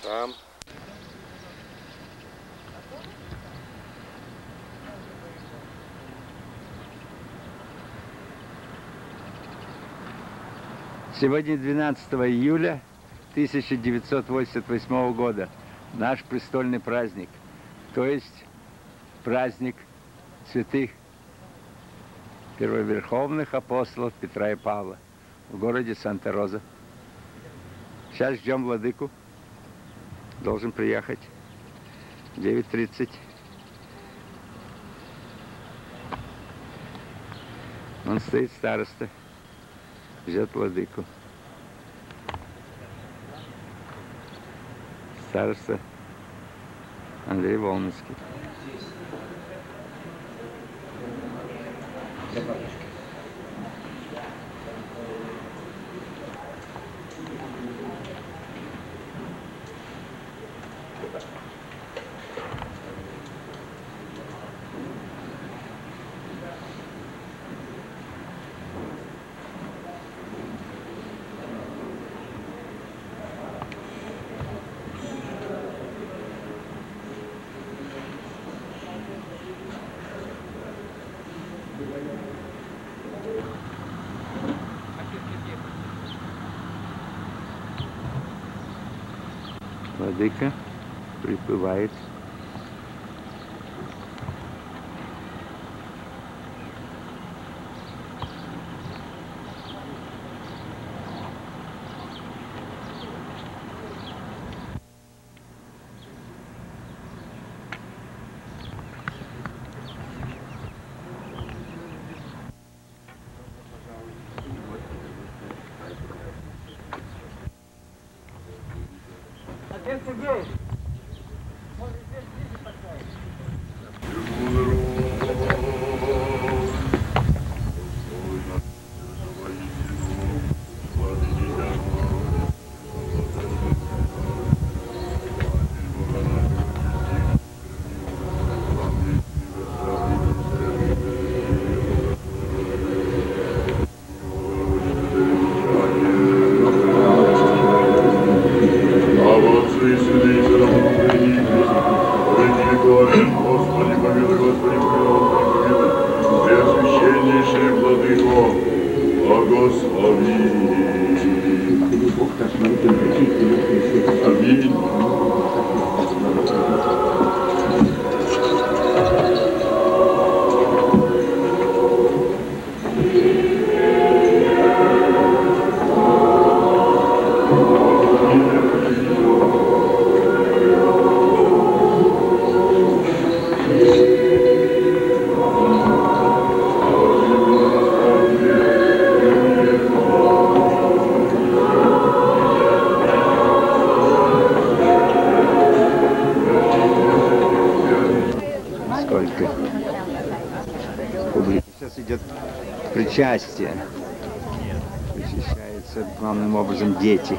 Храм. Сегодня 12 июля 1988 года. Наш престольный праздник. То есть праздник святых первоверховных апостолов Петра и Павла в городе Санта Роза. Сейчас ждем владыку. Должен приехать 9:30. Он стоит, староста, ждет владыку. Староста Андрей Волновский. Владыка приплывает. Сейчас идет причастие. Причащаются главным образом дети.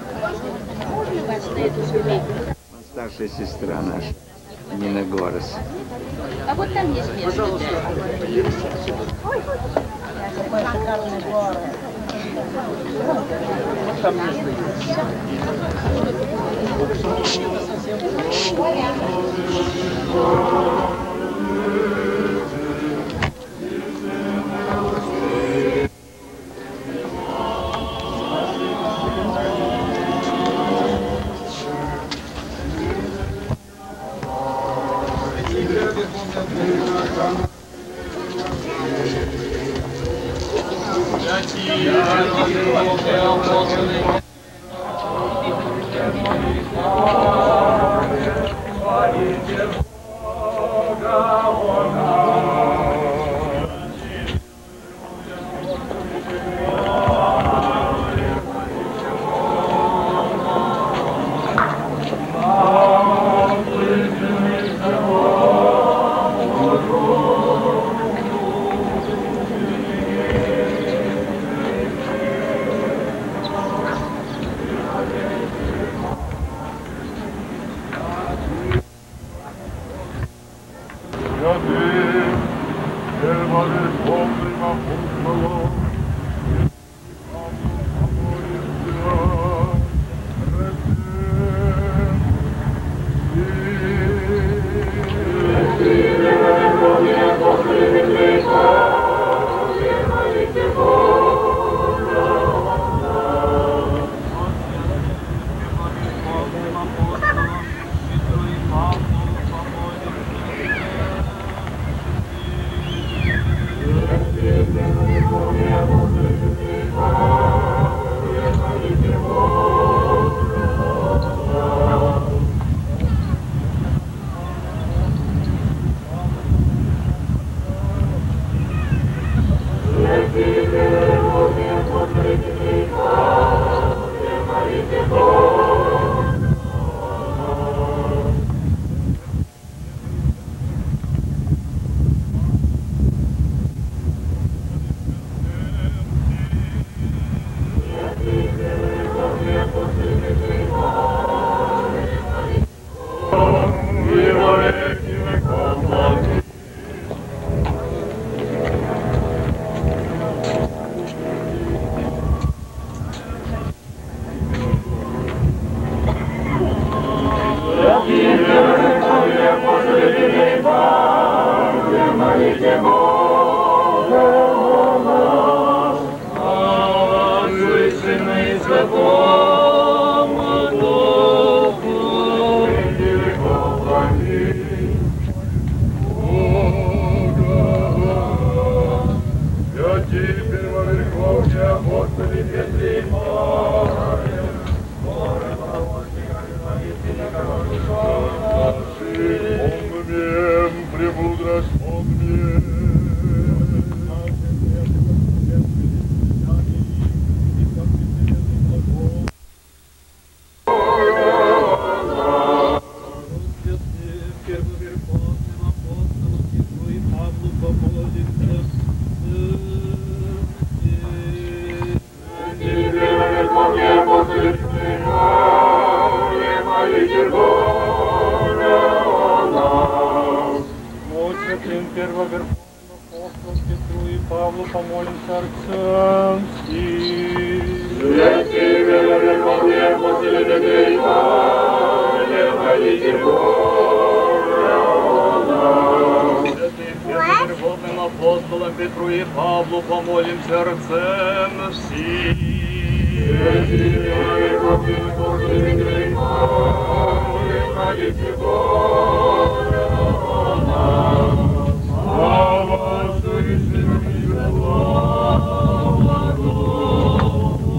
Старшая сестра наша, Нина Горос. А вот там есть место. Пожалуйста. Какой шикарный город. Вот там место есть. Первоверховных апостолам Петру и Павлу помолимся Архангельски. Святые Первоверховные апостолы Петру и Павле, молите Бога о нас. Святым Первоверховным апостолам Петру и Павлу помолимся Архангельски. Святые Первоверховные апостолы Петру и Павле, молите Бога о нас. Слава Отцу и Сыну и Слава Духу,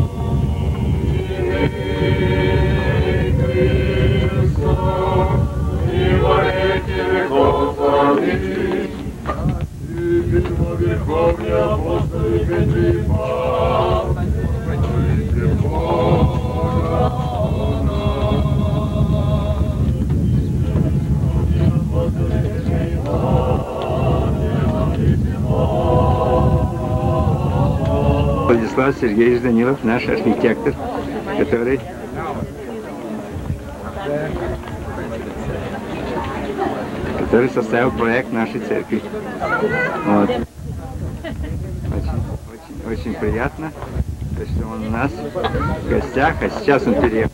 Христос, и во веки веков аминь. Первоверховные апостолы Петру и Павле, молите Бога о нас. Апостолы Петру и Владислав Сергеевич Данилов, наш архитектор, который составил проект нашей церкви. Вот. Очень приятно, что он у нас в гостях, а сейчас он переехал.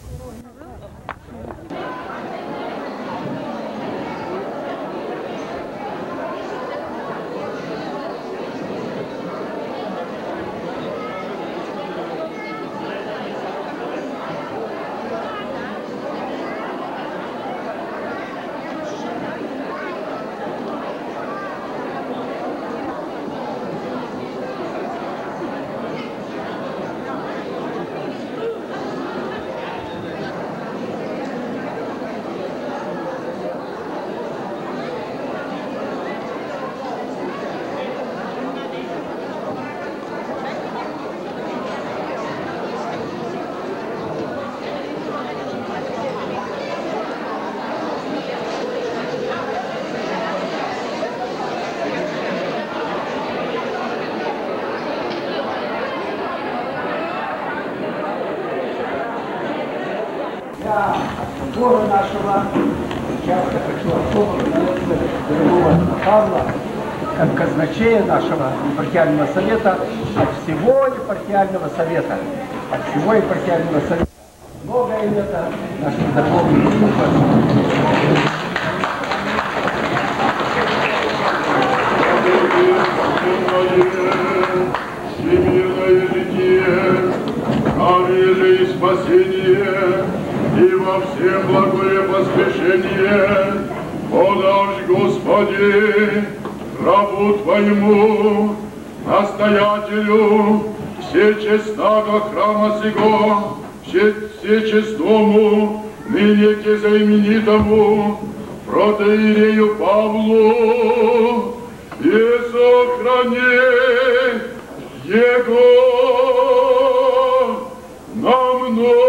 Бога нашего, часто хочу особо дорогого Павла, как казначея нашего епархиального совета, от всего епархиального совета, многое лето наших духовных всемирное житие, а же и спасение, и во всем благое поспешение, подашь, Господи, рабу Твоему, настоятелю всечестного храма сего, всечестному, ныне заименитому, протоиерею Павлу, и сохрани его на мной.